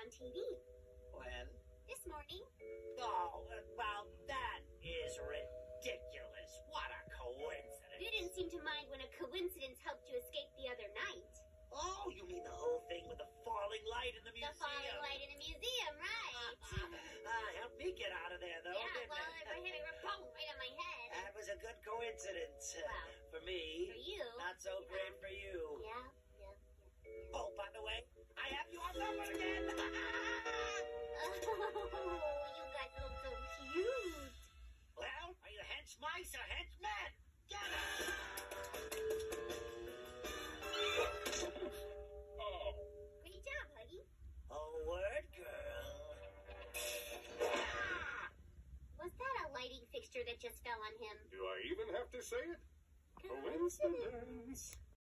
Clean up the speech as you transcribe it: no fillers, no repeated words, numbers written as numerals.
on TV. When? This morning. Oh, well, that is ridiculous. What a coincidence. You didn't seem to mind when a coincidence helped you escape the other night. Oh, you mean the whole thing with the falling light in the museum? The falling light in the museum, right? Help me get out of there, though. Yeah, well, if I hit it boom, right on my head. That was a good coincidence. Well, for me. For you. Not so great for you. Yeah. Oh, by the way, I have you on number again. Oh, you guys look so cute. Well, are you hench mice or hench men? Get it! Great job, Huggy. Oh, word, girl. Was that a lighting fixture that just fell on him? Do I even have to say it? Coincidence.